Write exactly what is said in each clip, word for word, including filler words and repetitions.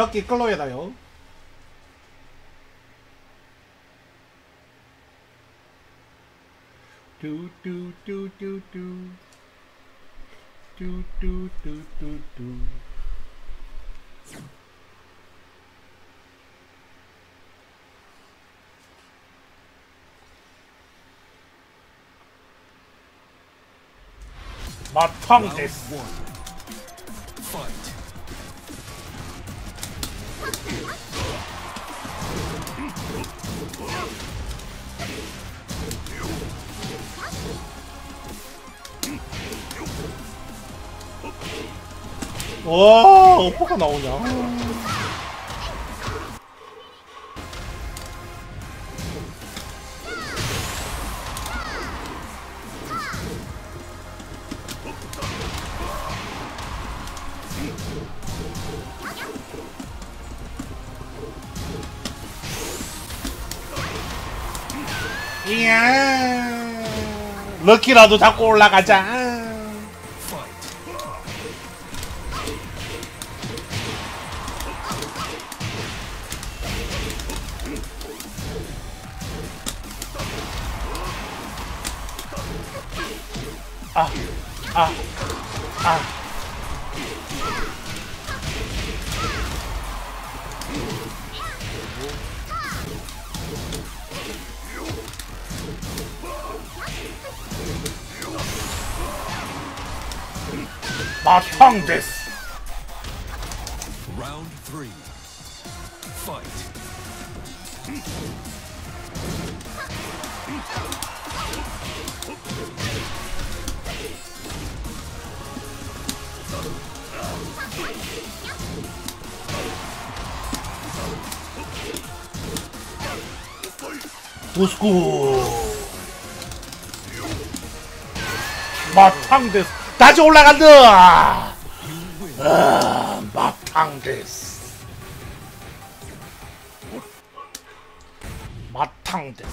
바퀴 끌어야 돼요. 뚜뚜뚜뚜뚜 뚜뚜뚜뚜뚜 마탕 데스. 와, 오빠가 나오냐? 이야, 럭키라도 잡고 올라가자. 아, 아, 아. 마탕 데스. Round three. Fight. 도스쿠. 마탕 데스. 다시 올라간다. 아, 마탕 데스. 마탕 데스.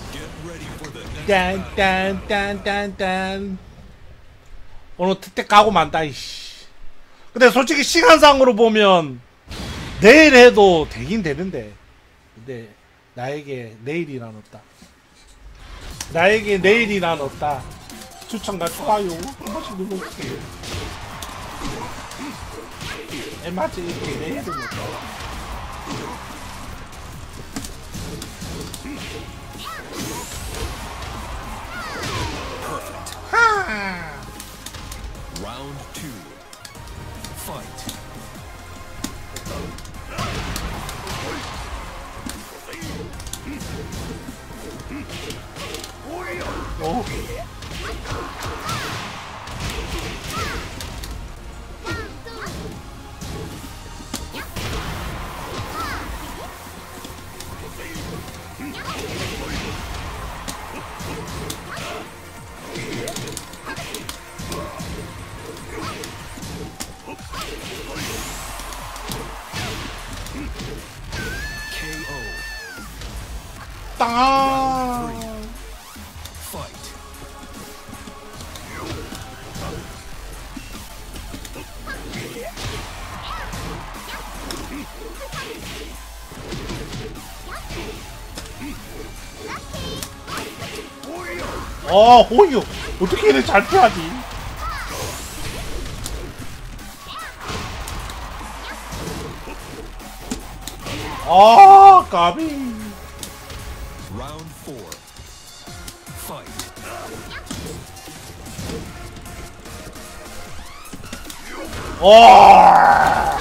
딴딴딴딴딴. 오늘 특대 가고 만다 이씨. 근데 솔직히 시간상으로 보면 내일 해도 되긴 되는데, 근데 나에게 내일이란 없다. 나에게 내일이란 없다. 추천과 좋아요 한 번씩 눌러주세요. 맞지? 이렇게 내일은 없다. 하! Round two. Fight. 오. 땅. Fight. 아, 호유 어떻게 이래 잘 피하지? 아, 까비. Round four. Fight. 와.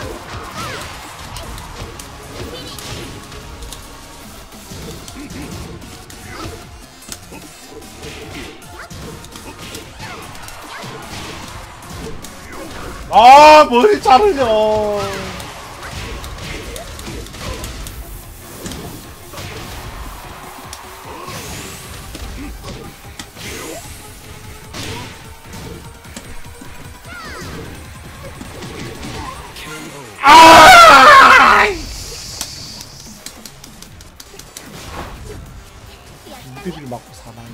아, 머리 자르려. 아! 이들을 맞고 사망.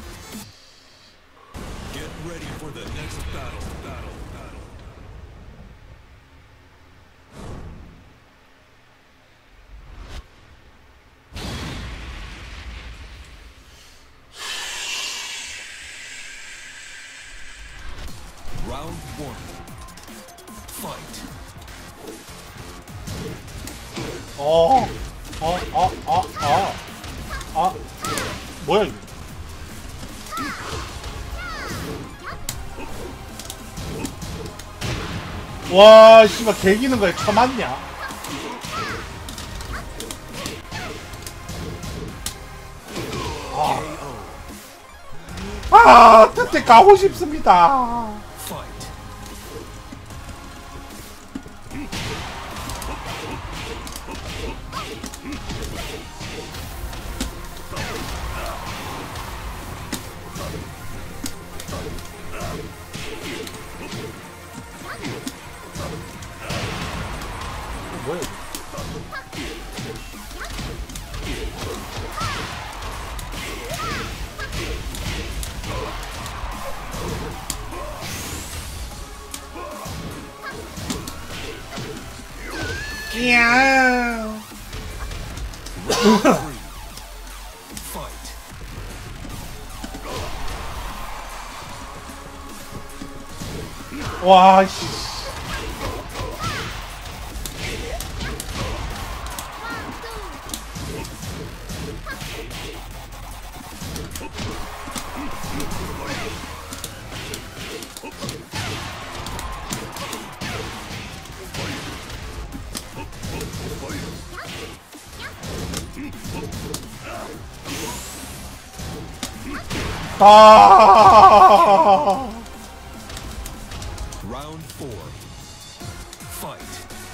Get ready for the next battle. Battle. Battle. Round one. Fight. 어, 어, 어, 어, 어, 아, 뭐야 이거? 와, 씨발 개기는 거에 쳐맞냐? 아, 아, 뜻에 가고 싶습니다. Fight. 뭐야 이거? 끼야. Round three. Fight. 와, 씨. 아. Round four. Fight.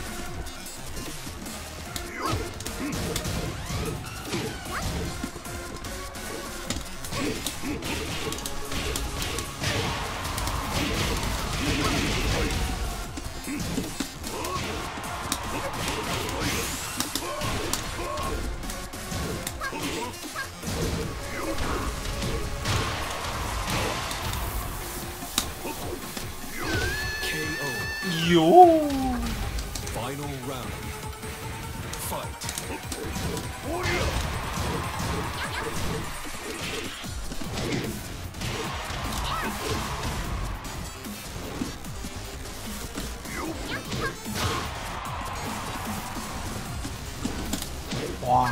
K O. 요. Final round. Fight. 와.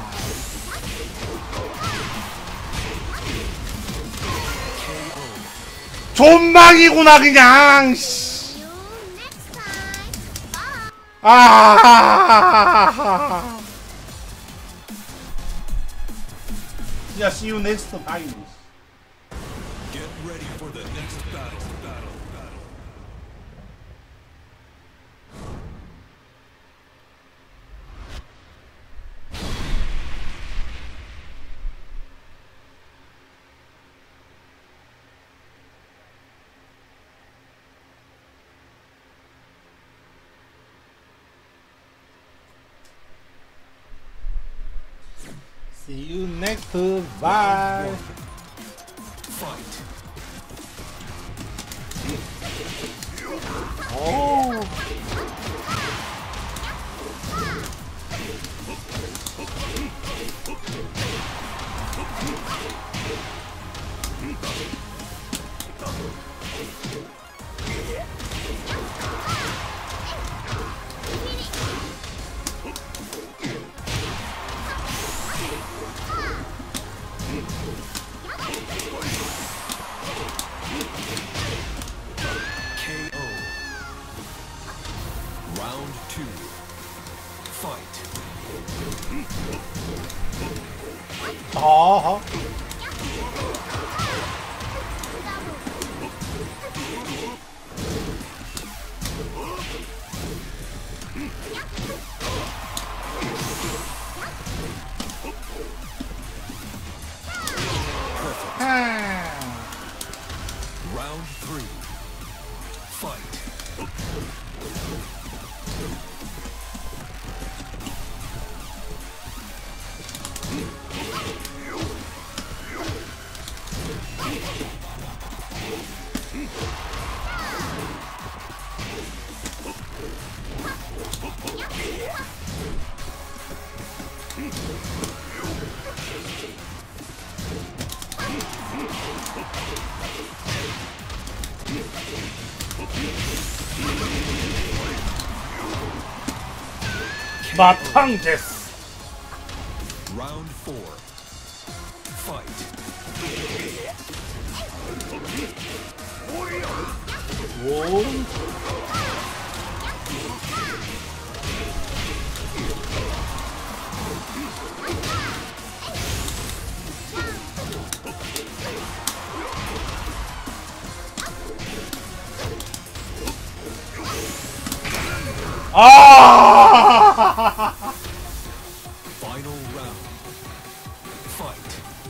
존망이구나 그냥. 씨. 아. 야, see you next time. Get ready for the next battle. Battle. Battle. See you next bye. Fight. 오. K O. Round two. Fight. 아하. Round three. Fight. 마탕 데스. Round four. Fight. 오. 아! Final round. Fight.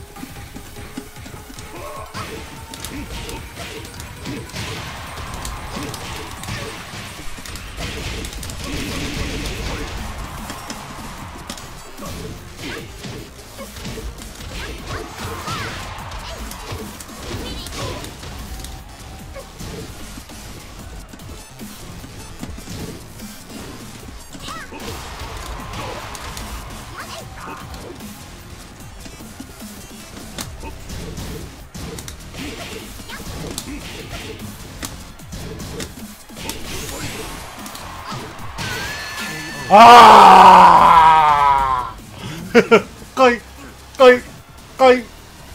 아! 꺼이, 꺼이, 꺼이.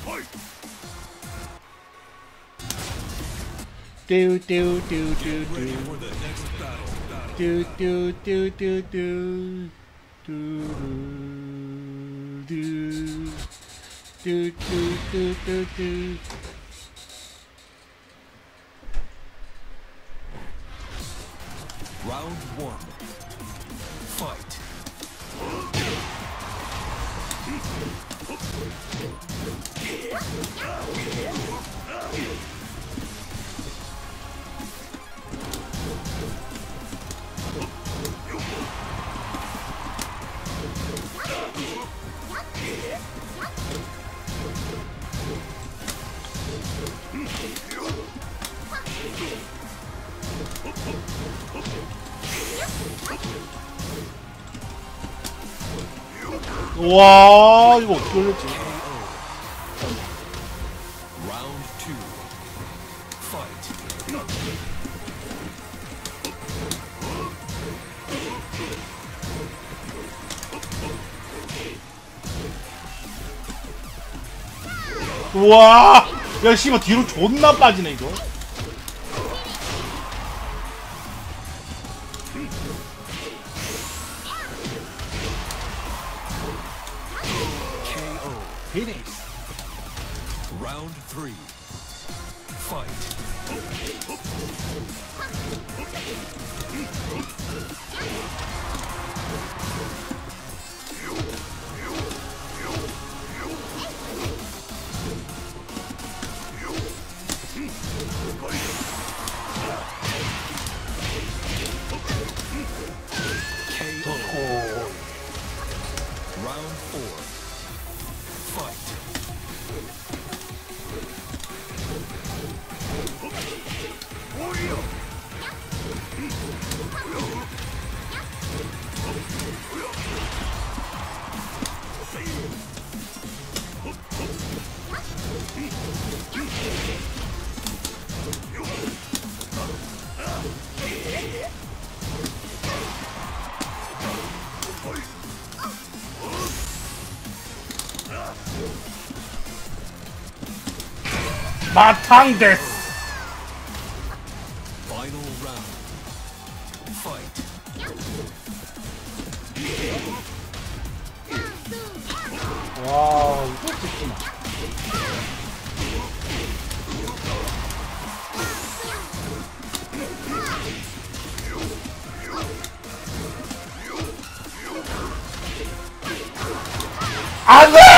뚜, 뚜, 뚜, 뚜, Ready 뚜. for the next battle. Battle. 뚜, 뚜, 뚜, 뚜, 뚜. 뚜, 뚜, 뚜, 뚜, 뚜, 뚜, 뚜. Round one. Fight. 와, 이거 어떻게 올렸지? Round two. Fight. 우와! 야, 씨발, 뒤로 존나 빠지네, 이거. K O. 피닉스. Round three. Fight. K O. 오. Round four. Fight. 마탕 데스. Final round. Fight. 와, 이거 찍지마. 안 돼!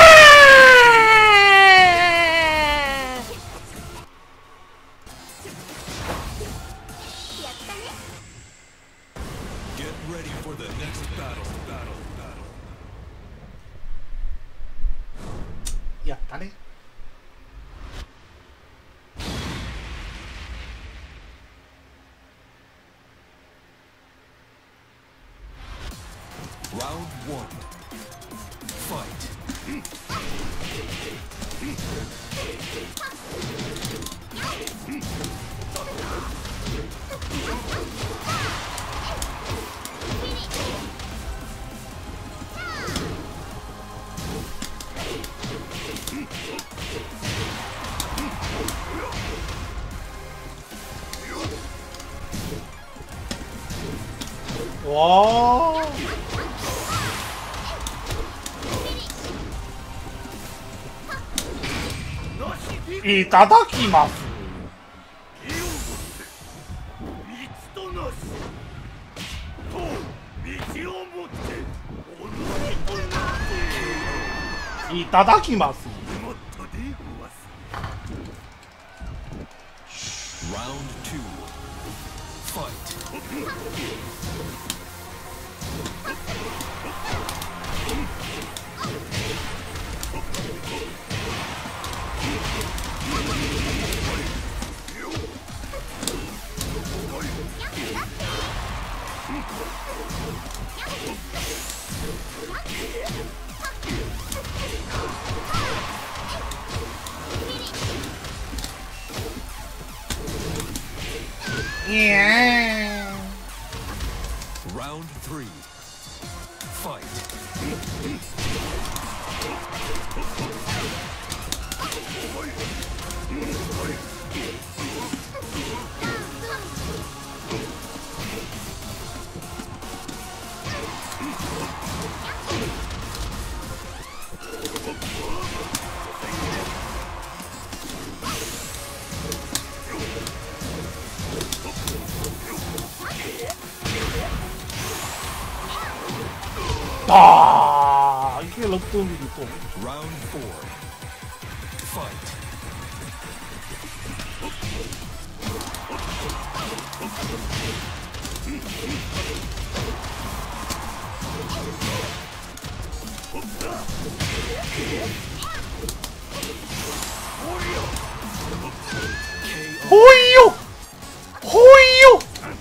Get ready for the next battle. Battle. Battle. 야, 가네. Round one. Fight. 와. 이 따다키마스. 이 따다키마스. Round two. Fight. 예. Round three. Fight. 아, 이게 럭드밀이 또. Round four. Fight. 호이요! 호이요!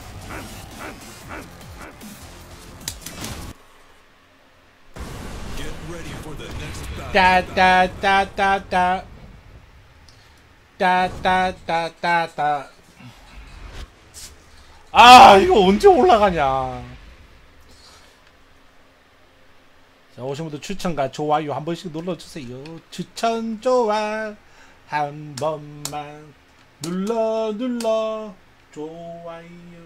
Get ready for the next battle. 따따따따따 따따따따따. 아, 이거 언제 올라가냐. 자, 오신 분들 추천과 좋아요 한 번씩 눌러주세요. 추천 좋아 한 번만 눌러 눌러 좋아요.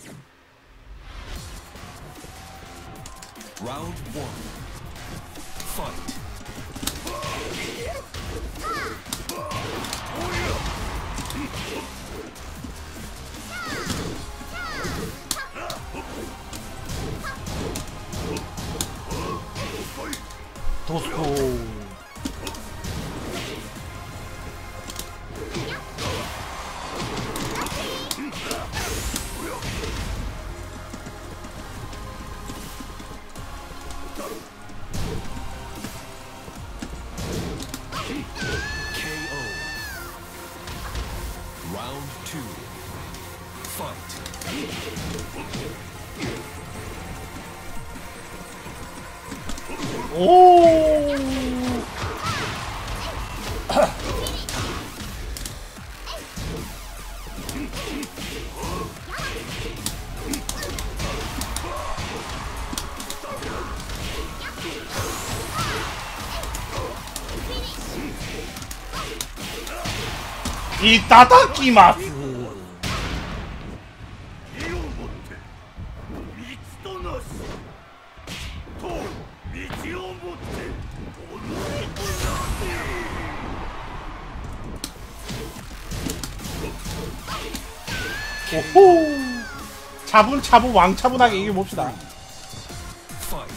Round one. Fight. 도스코. K O. Round two. Fight. 오. 이 따다키마스. 오호. 차분차분 왕차분하게 이겨봅시다. Fight.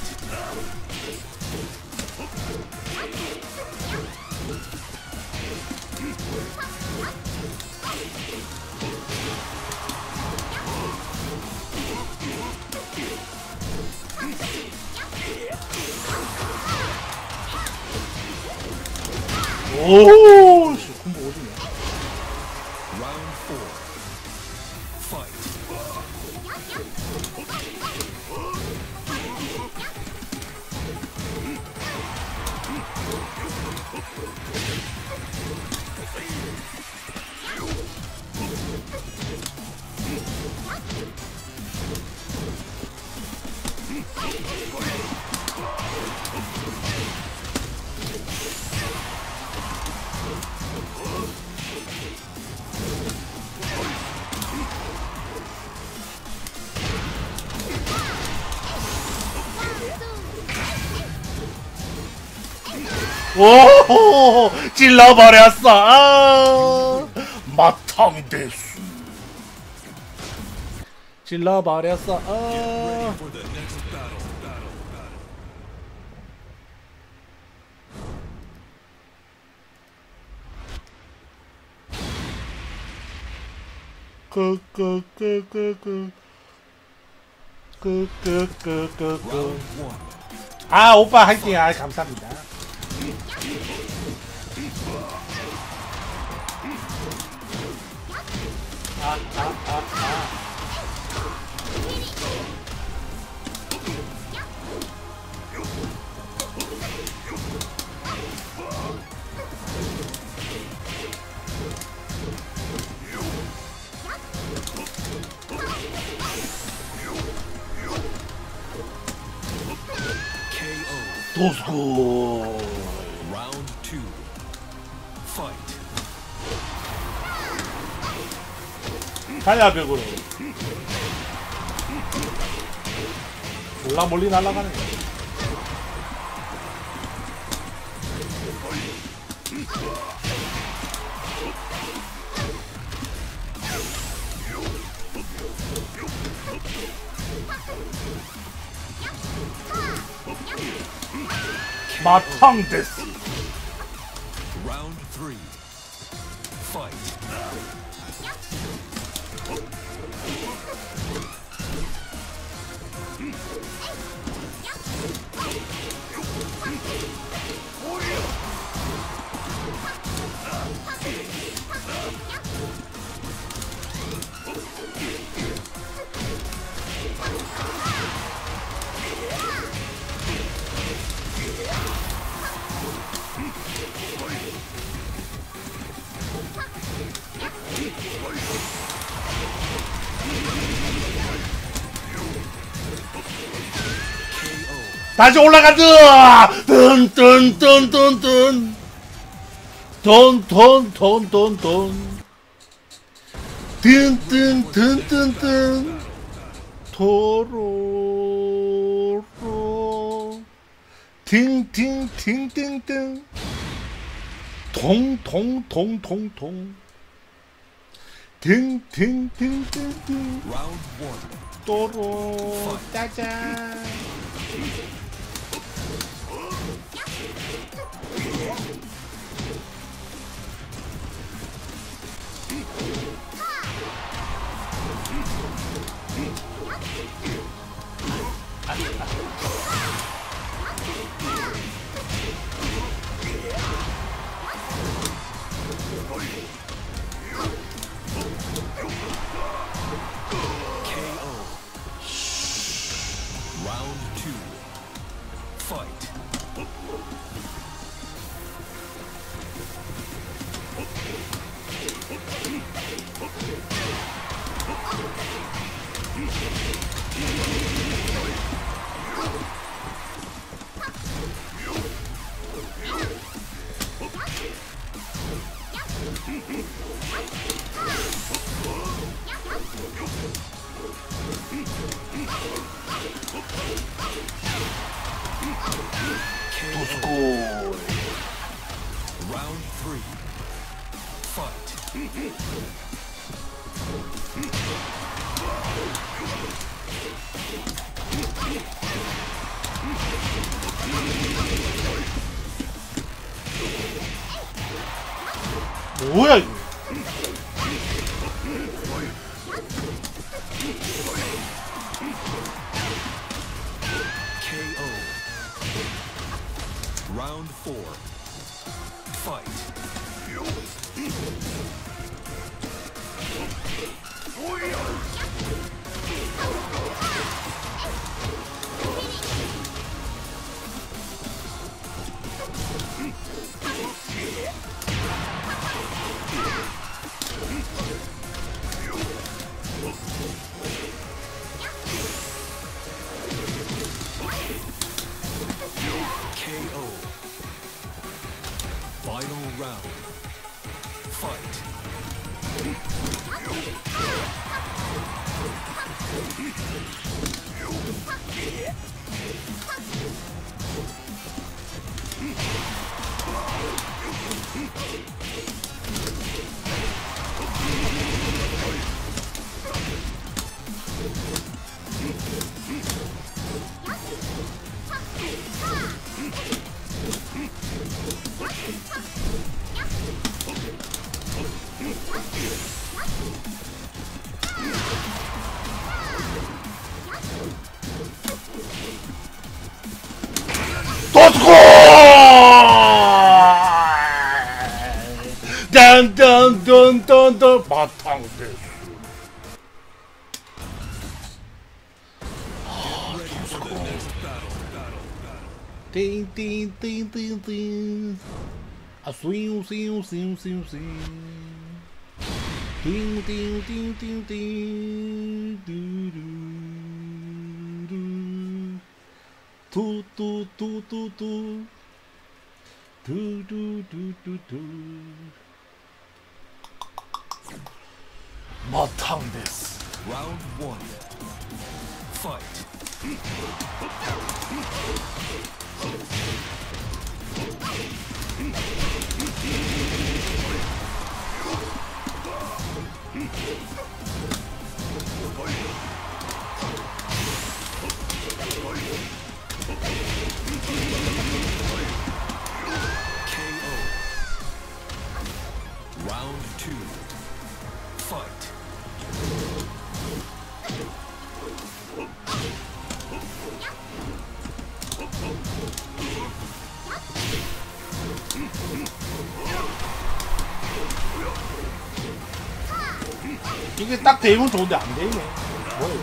오, 씨, 콤보 오지네. Round four. Fight. 오, 찔러버렸어. 아, 마탕 데스. 찔러버렸어. Get 아. ready for the next battle. Battle. Battle. 끄끄끄끄끄끄끄끄끄. Round one. 아, 오빠 할게요. 아, 감사합니다. 아, 아, 아, 아. K O. 도스코. Round two. Fight. 가야 벽으로. 몰라 멀리 날아가네. 마탕 데스. Round three. Fight. 다시 올라간다. 뜬뜬뜬뜬뜬. 돈돈돈돈돈. 뜬뜬뜬뜬뜬. 도로로. 팅팅팅팅팅. 통통통통통. 팅팅팅팅팅. Round one. 또로 짜잔. K O. Round two. Fight. 도스코. Round three. Fight. 뭐야 이거? K O. Round four. Fight. K O. Final round. Fight. 딴딴딴 바탕 데스. 띵띵띵띵띵. 아 스윙 스윙 스윙 스윙 스윙. 띵띵띵띵띵. 두두 두두두두. 두두두두두. 마탕 데스. Round one. Fight. K O. Round two. Fight. 이게 딱 되면 좋은데 안 되네. 뭐야?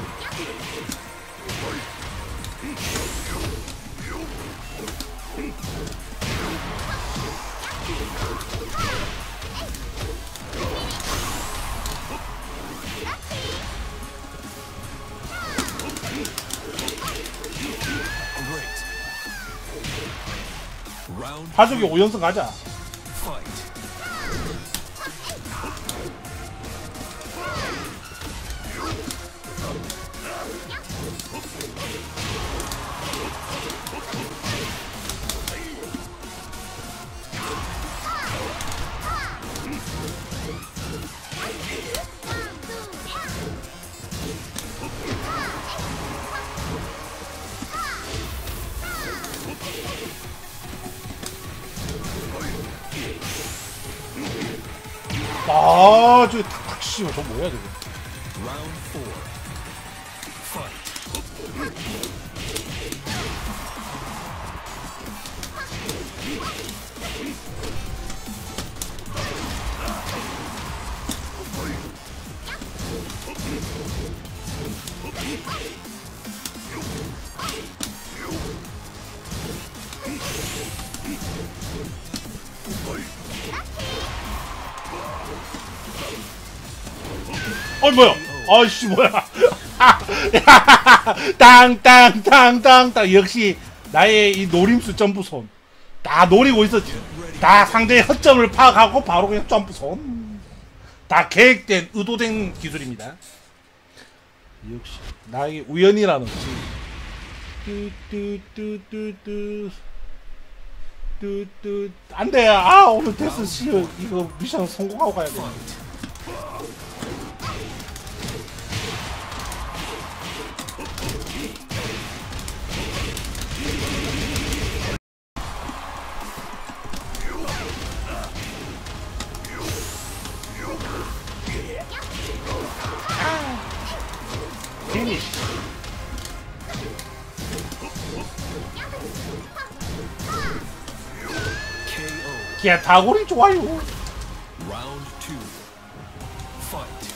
Great. Round 파죽이 오 연승 가자. fight. 아, 저 탁탁 씨발 저 뭐야 저거? Round four. Fight. 어 뭐야? 아이씨 뭐야? 땅땅땅땅땅 역시 나의 이 노림수 점프손 다 노리고 있었지. 다 상대의 허점을 파악하고 바로 그냥 점프손. 다 계획된 의도된 기술입니다. 역시 나에게 우연이라는 없지. 뚜뚜뚜뚜뚜 뚜뚜 안돼. 아 오늘 테스트 씨 이거 미션 성공하고 가야 돼. 피니쉬. K O. 기아 다골이 좋아요. Round two. Fight.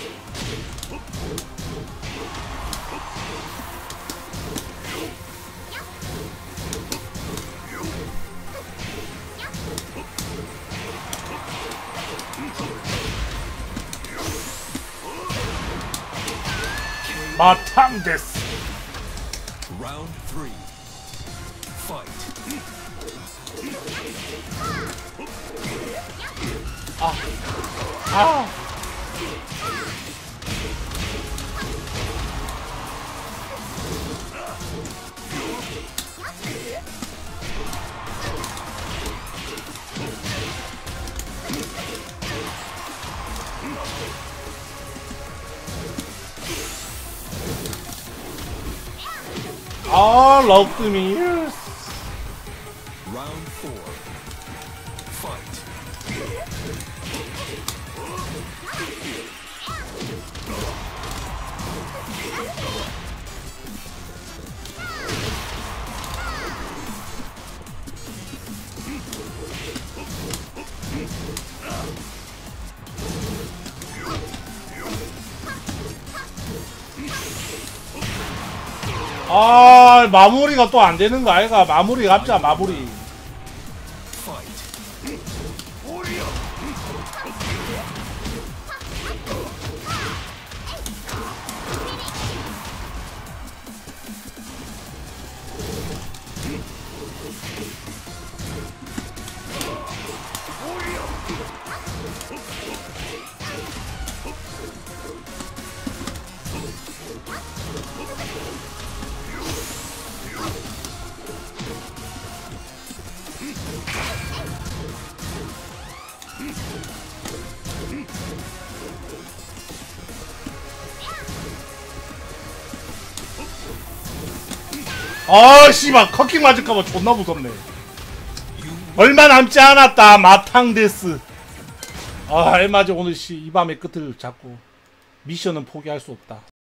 마탕 데스. Round three. Fight. 아. 아, 럭드미. Round four. Fight. 아 마무리가 또 안 되는 거 아이가. 마무리 갑자 마무리. 아 씨발 커킹 맞을까봐 존나 무섭네. 얼마 남지 않았다. 마탕데스. 아 알맞아. 오늘 씨 이 밤의 끝을 잡고 미션은 포기할 수 없다.